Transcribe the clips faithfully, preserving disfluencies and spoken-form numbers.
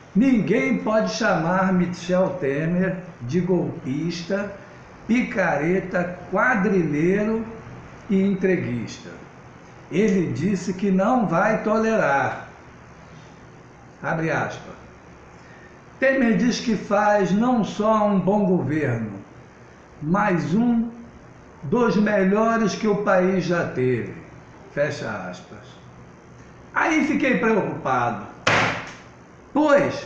Ninguém pode chamar Michel Temer de golpista, picareta, quadrilheiro e entreguista. Ele disse que não vai tolerar. Abre aspas. Temer diz que faz não só um bom governo, mas um dos melhores que o país já teve. Fecha aspas. Aí fiquei preocupado, pois,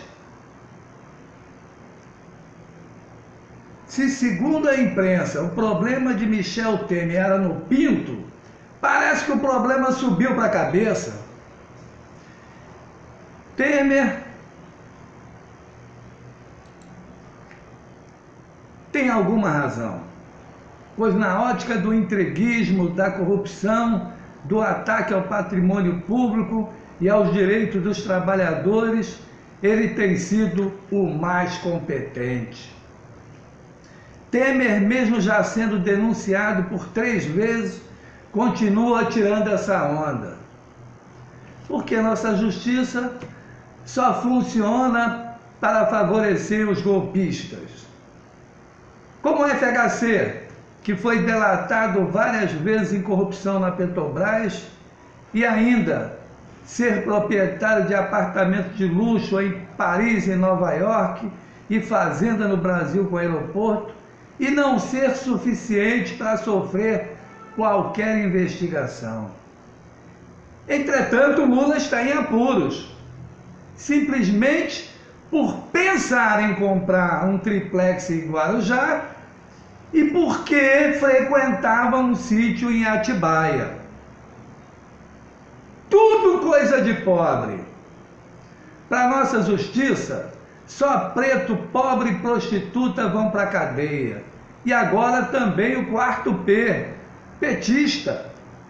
se segundo a imprensa o problema de Michel Temer era no pinto, parece que o problema subiu para a cabeça. Temer tem alguma razão, pois na ótica do entreguismo, da corrupção, do ataque ao patrimônio público e aos direitos dos trabalhadores, ele tem sido o mais competente. Temer, mesmo já sendo denunciado por três vezes, continua tirando essa onda. Porque nossa justiça só funciona para favorecer os golpistas. Como o F H C, que foi delatado várias vezes em corrupção na Petrobras e ainda ser proprietário de apartamento de luxo em Paris e Nova York e fazenda no Brasil com aeroporto, e não ser suficiente para sofrer qualquer investigação. Entretanto, Lula está em apuros, simplesmente por pensar em comprar um triplex em Guarujá e porque frequentava um sítio em Atibaia. Tudo coisa de pobre. Para nossa justiça, só preto, pobre e prostituta vão para a cadeia. E agora também o quarto P, petista.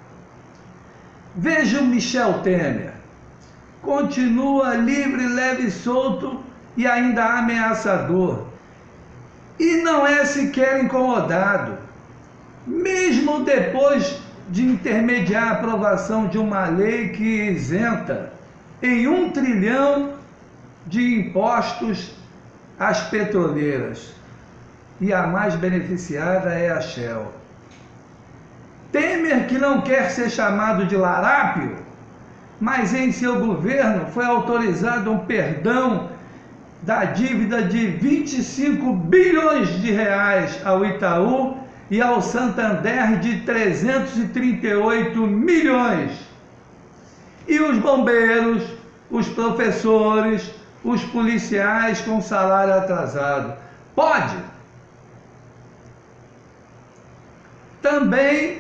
Veja o Michel Temer. Continua livre, leve e solto e ainda ameaçador. E não é sequer incomodado. Mesmo depois de intermediar a aprovação de uma lei que isenta em um trilhão de impostos às petroleiras. E a mais beneficiada é a Shell. Temer, que não quer ser chamado de larápio, mas em seu governo foi autorizado um perdão da dívida de vinte e cinco bilhões de reais ao Itaú e ao Santander de trezentos e trinta e oito milhões. E os bombeiros, os professores, os policiais com salário atrasado. Pode? Também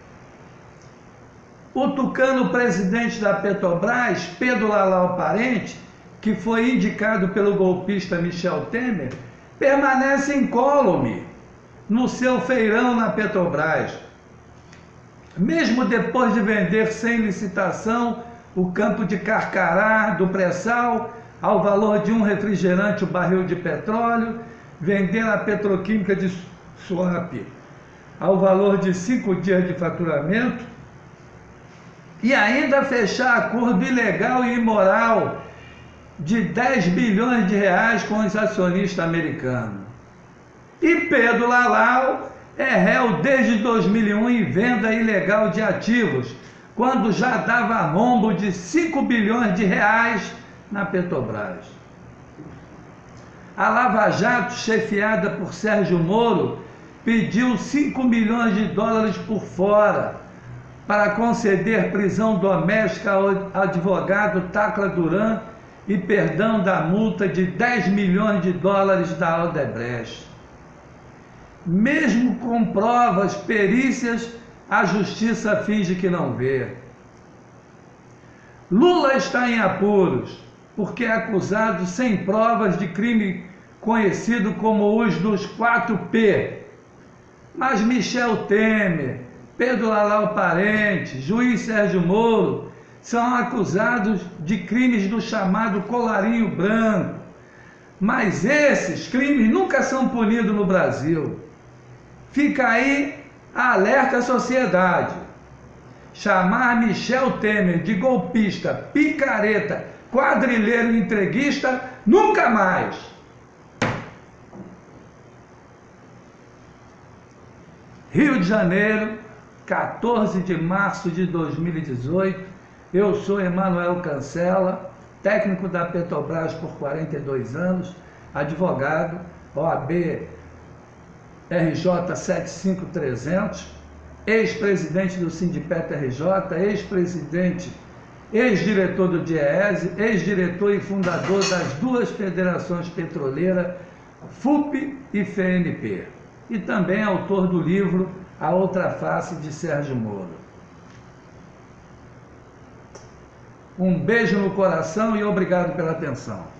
o tucano presidente da Petrobras, Pedro Lalau Parente, que foi indicado pelo golpista Michel Temer, permanece incólume no seu feirão na Petrobras. Mesmo depois de vender sem licitação o campo de Carcará do pré-sal ao valor de um refrigerante o barril de petróleo, vender a petroquímica de Suape ao valor de cinco dias de faturamento e ainda fechar acordo ilegal e imoral de dez bilhões de reais com os acionistas americanos. E Pedro Lalau é réu desde dois mil e um em venda ilegal de ativos, quando já dava rombo de cinco bilhões de reais na Petrobras. A Lava Jato, chefiada por Sérgio Moro, pediu cinco milhões de dólares por fora para conceder prisão doméstica ao advogado Tacla Duran e perdão da multa de dez milhões de dólares da Odebrecht. Mesmo com provas, perícias, a justiça finge que não vê. Lula está em apuros, porque é acusado sem provas de crime conhecido como os dos quatro P. Mas Michel Temer, Pedro Lalau Parente, juiz Sérgio Moro, são acusados de crimes do chamado colarinho branco. Mas esses crimes nunca são punidos no Brasil. Fica aí alerta à sociedade. Chamar Michel Temer de golpista, picareta, quadrilheiro entreguista, nunca mais. Rio de Janeiro, quatorze de março de dois mil e dezoito. Eu sou Emanuel Cancela, técnico da Petrobras por quarenta e dois anos, advogado, O A B R J sete cinco trezentos, ex-presidente do Sindipet R J, ex-presidente, ex-diretor do DIEESE, ex-diretor e fundador das duas federações petroleiras, F U P e F N P. E também autor do livro A Outra Face, de Sérgio Moro. Um beijo no coração e obrigado pela atenção.